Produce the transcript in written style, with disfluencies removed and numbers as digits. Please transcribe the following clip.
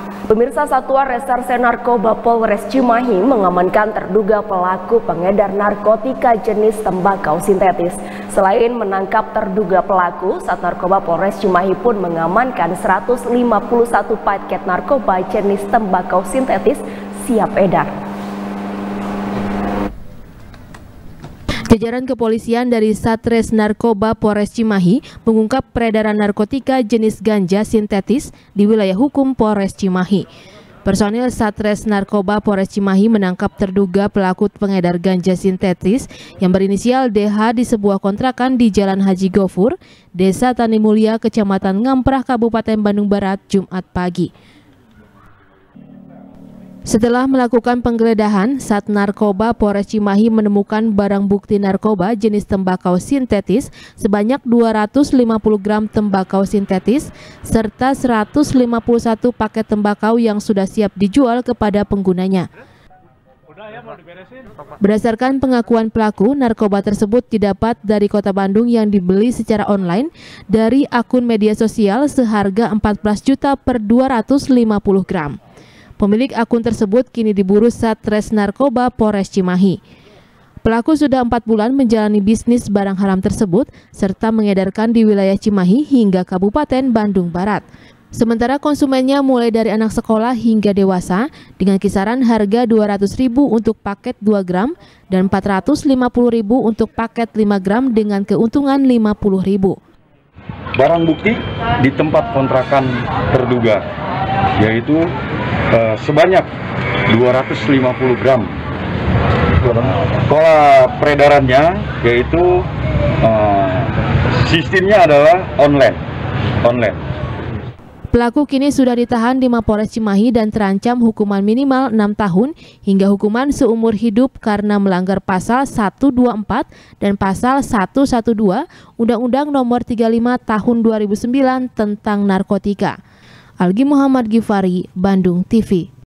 Pemirsa, Satuan Reserse Narkoba Polres Cimahi mengamankan terduga pelaku pengedar narkotika jenis tembakau sintetis. Selain menangkap terduga pelaku, Sat Narkoba Polres Cimahi pun mengamankan 151 paket narkoba jenis tembakau sintetis siap edar. Jajaran kepolisian dari Satres Narkoba Polres Cimahi mengungkap peredaran narkotika jenis ganja sintetis di wilayah hukum Polres Cimahi. Personil Satres Narkoba Polres Cimahi menangkap terduga pelaku pengedar ganja sintetis yang berinisial DH di sebuah kontrakan di Jalan Haji Gofur, Desa Tani Mulia, Kecamatan Ngamprah, Kabupaten Bandung Barat, Jumat pagi. Setelah melakukan penggeledahan, Sat Narkoba Polres Cimahi menemukan barang bukti narkoba jenis tembakau sintetis sebanyak 250 gram tembakau sintetis serta 151 paket tembakau yang sudah siap dijual kepada penggunanya. Berdasarkan pengakuan pelaku, narkoba tersebut didapat dari Kota Bandung yang dibeli secara online dari akun media sosial seharga 14 juta per 250 gram. Pemilik akun tersebut kini diburu Satres Narkoba Polres Cimahi. Pelaku sudah 4 bulan menjalani bisnis barang haram tersebut serta mengedarkan di wilayah Cimahi hingga Kabupaten Bandung Barat. Sementara konsumennya mulai dari anak sekolah hingga dewasa dengan kisaran harga Rp200.000 untuk paket 2 gram dan Rp450.000 untuk paket 5 gram dengan keuntungan Rp50.000. Barang bukti di tempat kontrakan terduga, yaitu sebanyak 250 gram. Pola peredarannya yaitu sistemnya adalah online. Pelaku kini sudah ditahan di Mapolres Cimahi dan terancam hukuman minimal 6 tahun hingga hukuman seumur hidup karena melanggar pasal 124 dan pasal 112 Undang-Undang Nomor 35 Tahun 2009 tentang narkotika. Algi Muhammad Gifari, Bandung TV.